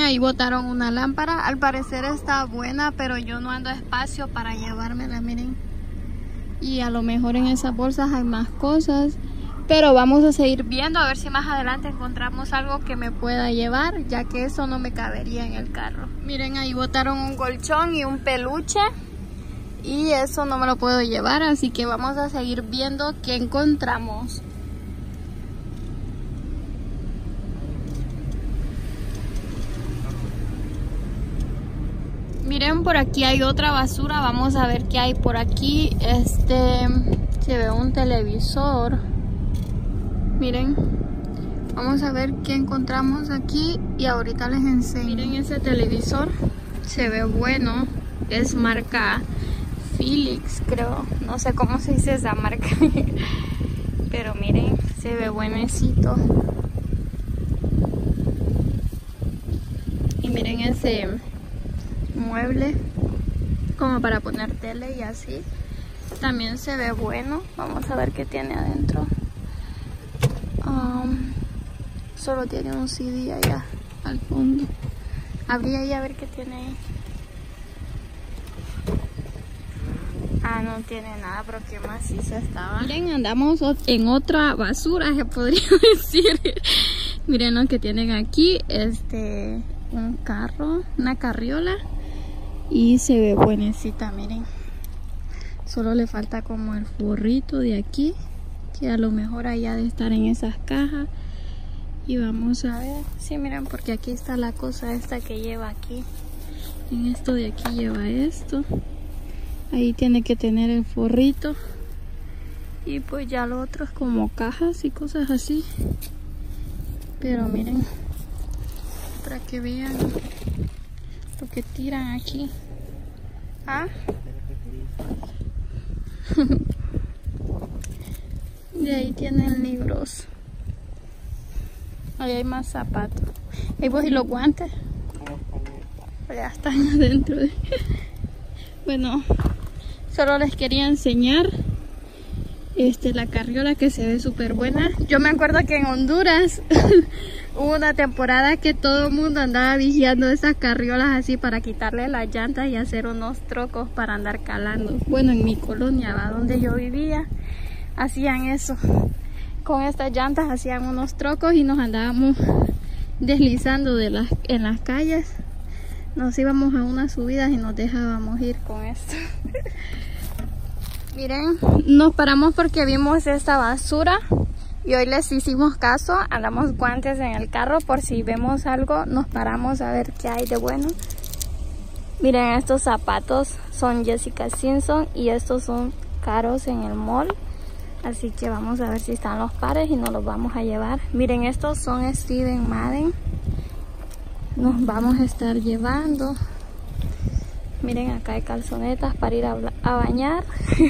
ahí botaron una lámpara. Al parecer está buena, pero yo no ando espacio para llevármela, miren. Y a lo mejor en esas bolsas hay más cosas. Pero vamos a seguir viendo a ver si más adelante encontramos algo que me pueda llevar, ya que eso no me cabería en el carro. Miren, ahí botaron un colchón y un peluche. Y eso no me lo puedo llevar, así que vamos a seguir viendo qué encontramos. Miren, por aquí hay otra basura. Vamos a ver qué hay por aquí. Se ve un televisor. Miren, vamos a ver qué encontramos aquí y ahorita les enseño. Miren ese televisor, se ve bueno, es marca Philips, creo, no sé cómo se dice esa marca, pero miren, se ve buenecito. Y miren ese mueble, como para poner tele y así, también se ve bueno. Vamos a ver qué tiene adentro. Solo tiene un CD allá al fondo. Abrí ahí a ver qué tiene ahí. No tiene nada, pero qué maciza estaba. Miren, andamos en otra basura, se podría decir. Miren lo que tienen aquí. Un carro, una carriola. Y se ve buenecita, miren. Solo le falta como el forrito de aquí, que a lo mejor allá de estar en esas cajas. Y vamos a ver, sí, miren, porque aquí está la cosa esta que lleva aquí. En esto de aquí lleva esto. Ahí tiene que tener el forrito. Y pues ya lo otro es como cajas y cosas así. Pero miren, para que vean lo que tiran aquí. De ahí tienen libros. Ahí hay más zapatos. Y pues, ¿y los guantes? Ya están adentro. Bueno, solo les quería enseñar la carriola, que se ve súper buena. Yo me acuerdo que en Honduras hubo una temporada que todo el mundo andaba vigiando esas carriolas así para quitarle las llantas y hacer unos trocos para andar calando. Bueno, en mi colonia, donde yo vivía, hacían eso. Con estas llantas hacían unos trocos y nos andábamos deslizando en las calles. Nos íbamos a unas subidas y nos dejábamos ir con esto. Miren, nos paramos porque vimos esta basura y hoy les hicimos caso. Andamos guantes en el carro por si vemos algo, nos paramos a ver qué hay de bueno. Miren, estos zapatos son Jessica Simpson y estos son caros en el mall. Así que vamos a ver si están los pares y nos los vamos a llevar. Miren, estos son Steven Madden. Nos vamos a estar llevando. Miren, acá hay calzonetas para ir a bañar.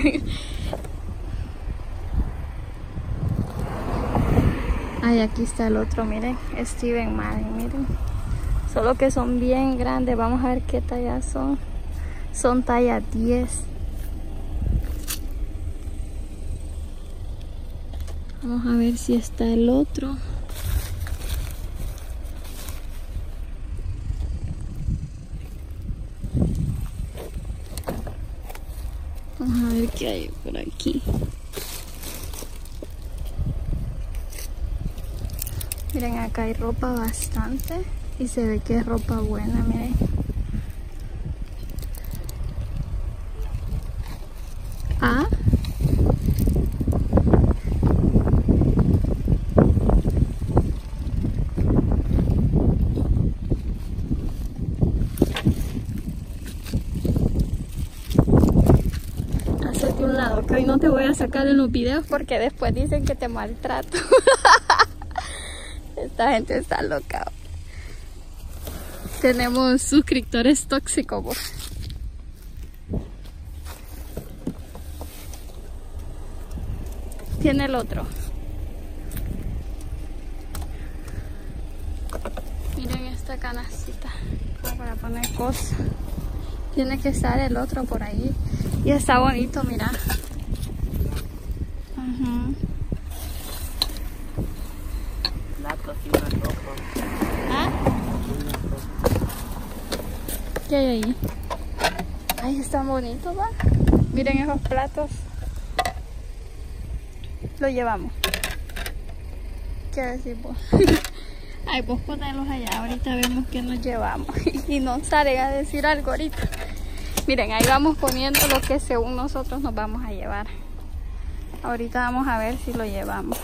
Ay, aquí está el otro, miren, Steven Madden, miren. Solo que son bien grandes. Vamos a ver qué talla son. Son talla 10. Vamos a ver si está el otro. Vamos a ver qué hay por aquí. Miren, acá hay ropa bastante y se ve que es ropa buena, miren. Hacete un lado, que hoy no te voy a sacar en los videos porque después dicen que te maltrato. Esta gente está loca. Tenemos suscriptores tóxicos. Tiene el otro. Miren esta canastita para poner cosas. Tiene que estar el otro por ahí. Y está bonito, mira. ¿Qué hay ahí? Ay, están bonitos, ¿va? Miren esos platos. Lo llevamos. ¿Qué decís vos? Ay, vos ponerlos allá. Ahorita vemos qué nos llevamos. Y no salen a decir algo ahorita. Miren, ahí vamos poniendo lo que según nosotros nos vamos a llevar. Ahorita vamos a ver si lo llevamos.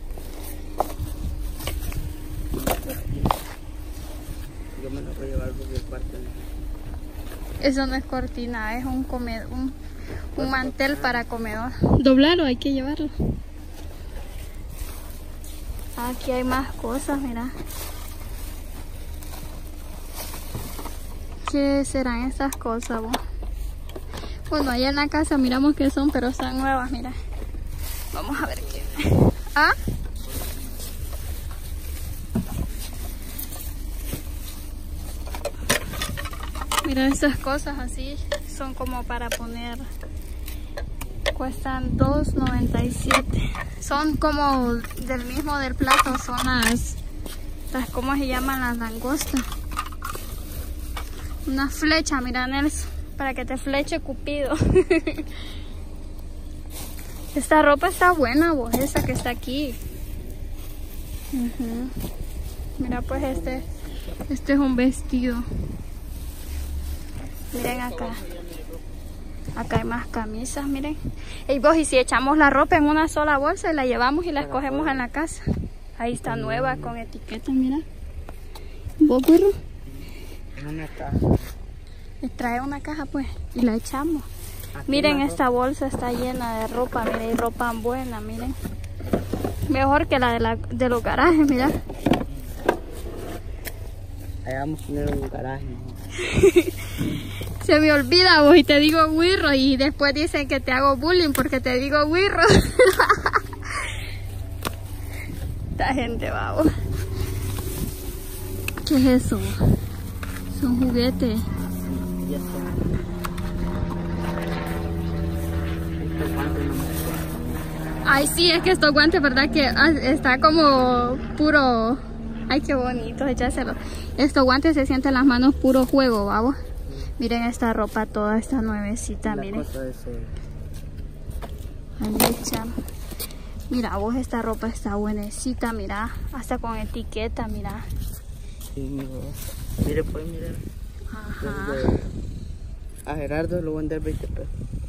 Yo me lo voy a llevar porque el cuarto. Eso no es cortina, es un comedor, un mantel para comedor. Doblarlo, hay que llevarlo. Aquí hay más cosas, mira. ¿Qué serán esas cosas, vos? Bueno, allá en la casa miramos qué son, pero están nuevas, mira. Vamos a ver qué. ¿Ah? Mira, esas cosas así son como para poner. Cuestan $2.97. Son como del mismo del plato, son las ¿cómo se llaman? Las langostas. Una flecha, mira, Nelson, para que te fleche Cupido. Esta ropa está buena, vos, esa que está aquí. Mira, pues este es un vestido. Miren acá. Acá hay más camisas, miren. Y vos, y si echamos la ropa en una sola bolsa y la llevamos y la escogemos en la casa. Ahí está nueva con etiqueta, mira. ¿Vos, burro? En una caja. Trae una caja, pues, y la echamos. Miren, esta bolsa está llena de ropa, miren, ropa buena, miren. Mejor que la de los garajes, mira. Ahí vamos a poner un garaje. Se me olvida, vos, y te digo wirro, y después dicen que te hago bullying porque te digo wirro. Esta gente, vamos. ¿Qué es eso? Son juguetes. Ya está. Estos guantes no me acuerdo. Ay, sí, es que estos guantes, ¿verdad? Que está como puro. Ay, qué bonito, echárselo. Estos guantes se sienten las manos puro juego, vamos. Miren esta ropa toda, esta nuevecita, miren. Ahí echan. Mira, vos, esta ropa está buenecita, mira. Hasta con etiqueta, mira. Sí, mire, pues, mire. Ajá. A Gerardo lo voy a vender 20 pesos.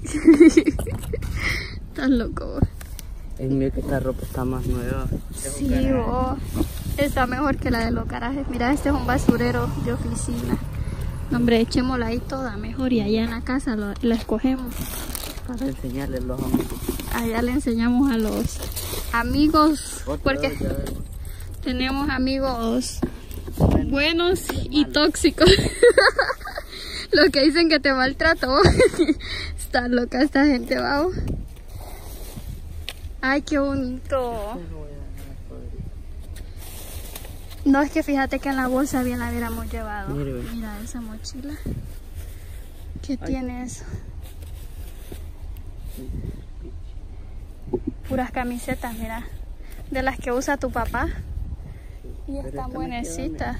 Estás loco, vos. Es mío que esta ropa está más nueva. Sí, vos. Está mejor que la de los garajes. Mira, este es un basurero de oficina. No, hombre, echémosla ahí toda mejor y allá en la casa la escogemos. Para enseñarles a los amigos. Allá le enseñamos a los amigos, porque tenemos amigos buenos y tóxicos. Los que dicen que te maltrato. Está loca esta gente, vamos. Ay, qué bonito. No, es que fíjate que en la bolsa bien la hubiéramos llevado. Mira esa mochila. ¿Qué tiene eso? Puras camisetas, mira. De las que usa tu papá. Y están buenecitas.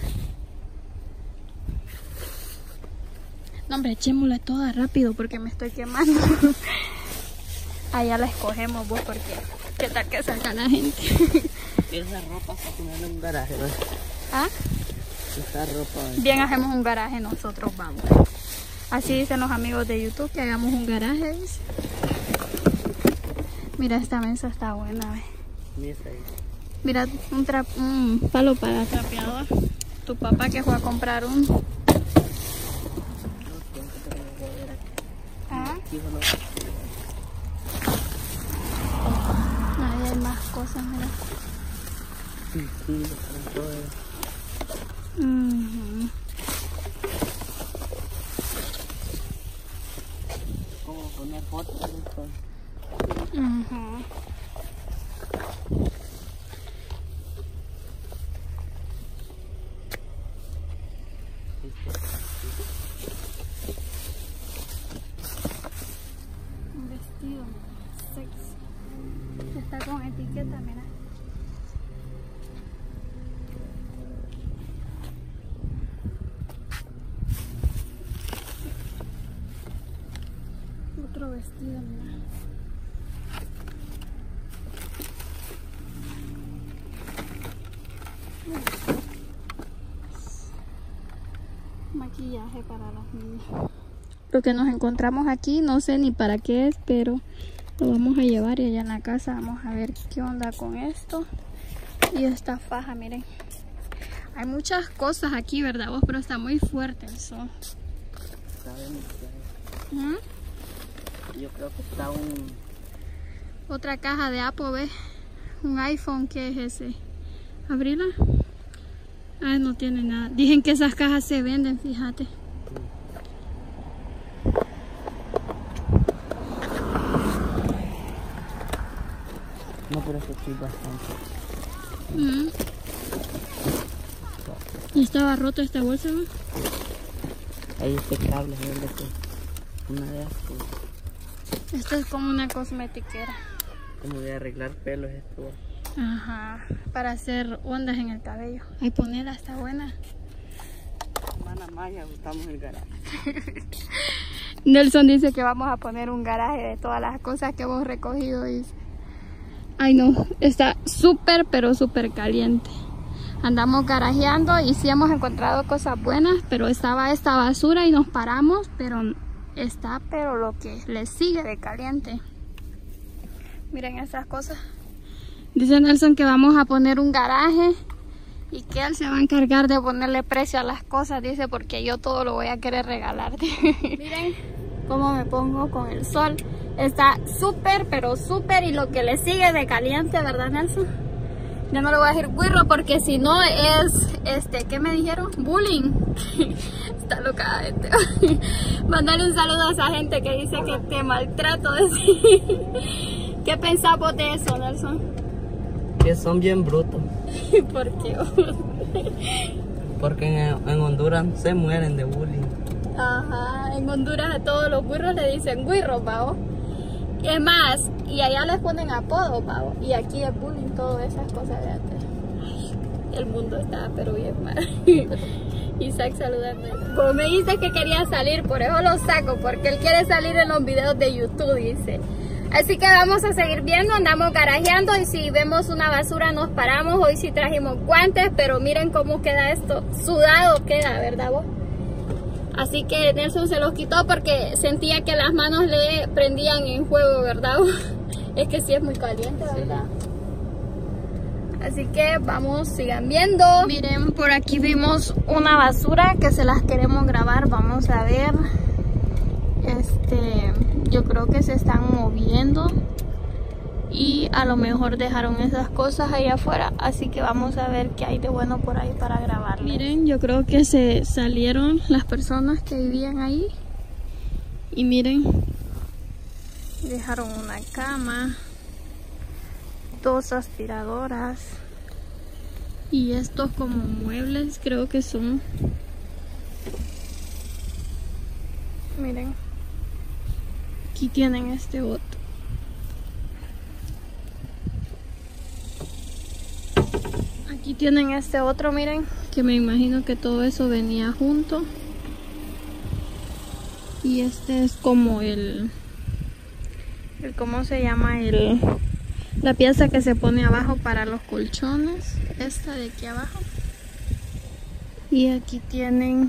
No, hombre, echémosla toda rápido porque me estoy quemando. Allá la escogemos, vos, porque qué tal que salga la gente. Esa ropa para ponerle un garaje, ¿verdad? ¿Ah? Esa ropa. Bien, hacemos un garaje nosotros, vamos. Así dicen los amigos de YouTube que hagamos un garaje, dice. Mira, esta mesa está buena, ¿ves? Mira, un palo para trapeador. Tu papá que fue a comprar uno. ¿Ah? Ahí hay más cosas, mira. ¿Cómo poner fotos? Un vestido, sexy. Está con etiqueta, mira. vestido, mira. Maquillaje para las niñas. Lo que nos encontramos aquí, no sé ni para qué es, pero lo vamos a llevar y allá en la casa vamos a ver qué onda con esto. Y esta faja, miren. Hay muchas cosas aquí, ¿verdad vos? Pero está muy fuerte el sol. Yo creo que está otra caja de Apple, ¿ves? Un iPhone, ¿qué es ese? ¿Abrirla? Ah, no tiene nada. Dicen que esas cajas se venden, fíjate. No, pero eso sí bastante. ¿Y estaba rota esta bolsa, no? Ahí este cable, ¿verdad? Una de esas. Esto es como una cosmetiquera. Como de arreglar pelos esto. Ajá, para hacer ondas en el cabello. Ay, ponela, está buena. Hermana Maya, gustamos el garaje. Nelson dice que vamos a poner un garaje de todas las cosas que hemos recogido, dice. Ay no, está súper pero súper caliente. Andamos garajeando y sí hemos encontrado cosas buenas, pero estaba esta basura y nos paramos, pero está pero lo que le sigue de caliente. Miren esas cosas. Dice Nelson que vamos a poner un garaje y que él se va a encargar de ponerle precio a las cosas, dice, porque yo todo lo voy a querer regalar. Miren cómo me pongo con el sol. Está súper, pero súper, y lo que le sigue de caliente, ¿verdad, Nelson? Ya no le voy a decir guirro porque si no es, ¿qué me dijeron? Bullying. Está loca gente. Mandarle un saludo a esa gente que dice que te maltrato. ¿Qué pensás vos de eso, Nelson? Que son bien brutos. ¿Por qué? Porque en Honduras se mueren de bullying. Ajá, en Honduras a todos los burros le dicen guirros, pavo. Es más, y allá les ponen apodo, pavo. Y aquí es bullying, todas esas cosas de antes. Ay, el mundo está pero bien mal. Isaac saludando. Como me dice que quería salir, por eso lo saco, porque él quiere salir en los videos de YouTube, dice. Así que vamos a seguir viendo, andamos garajeando y si vemos una basura nos paramos. Hoy sí trajimos guantes, pero miren cómo queda esto. Sudado queda, ¿verdad vos? Así que Nelson se los quitó porque sentía que las manos le prendían en fuego, ¿verdad? Es que sí es muy caliente, ¿verdad? Así que vamos, sigan viendo. Miren, por aquí vimos una basura que se las queremos grabar. Vamos a ver. Yo creo que se están moviendo y a lo mejor dejaron esas cosas ahí afuera, así que vamos a ver qué hay de bueno por ahí para grabar. Miren, yo creo que se salieron las personas que vivían ahí y miren, dejaron una cama, 2 aspiradoras y estos como muebles creo que son. Miren, aquí tienen este otro. Aquí tienen este otro, miren, que me imagino que todo eso venía junto. Y este es como ¿cómo se llama? La pieza que se pone abajo para los colchones. Esta de aquí abajo. Y aquí tienen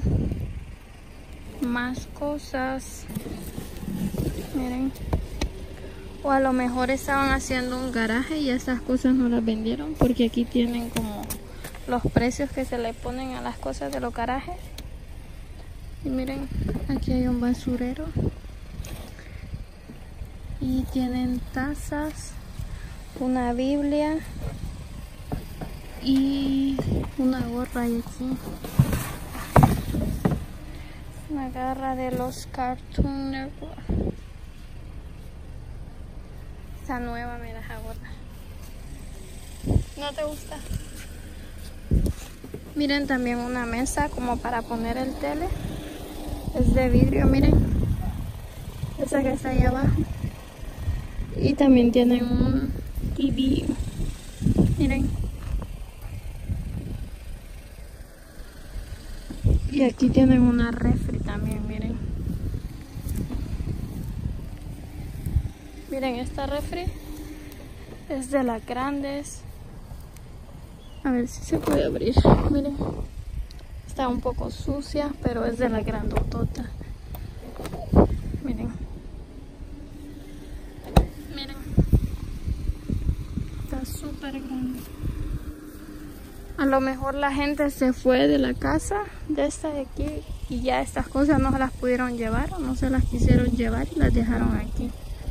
más cosas. Miren. O a lo mejor estaban haciendo un garaje y estas cosas no las vendieron, porque aquí tienen como los precios que se le ponen a las cosas de los garajes. Y miren, aquí hay un basurero y tienen tazas, una Biblia y una gorra hay aquí, una garra de los Cartoon Network. Esta nueva, mira esa gorra. ¿No te gusta? Miren, también una mesa como para poner el tele. Es de vidrio, miren. Esa que está ahí abajo. Y también tienen un TV. Miren. Y aquí tienen una refri también, miren. Miren, esta refri es de las grandes. A ver si se puede abrir. Miren, está un poco sucia, pero es de la grandotota. Miren. Miren. Está súper grande. A lo mejor la gente se fue de la casa de esta de aquí y ya estas cosas no se las pudieron llevar o no se las quisieron llevar y las dejaron aquí.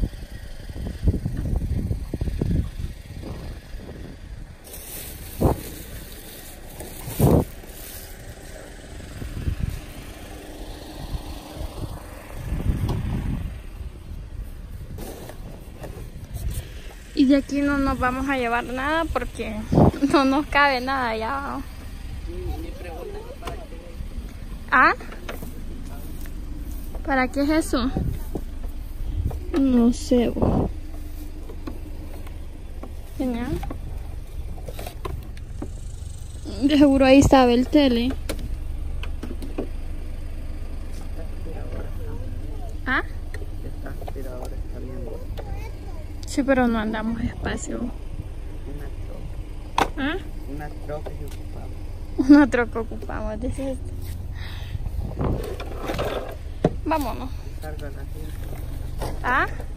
Y de aquí no nos vamos a llevar nada porque no nos cabe nada ya. ¿Ah? ¿Para qué es eso? No sé. Genial. De seguro ahí estaba el tele. ¿Ah? Sí, pero no andamos despacio. ¿Ah? Una troca que ocupamos. Una troca ocupamos, dice este. Vámonos. ¿Ah?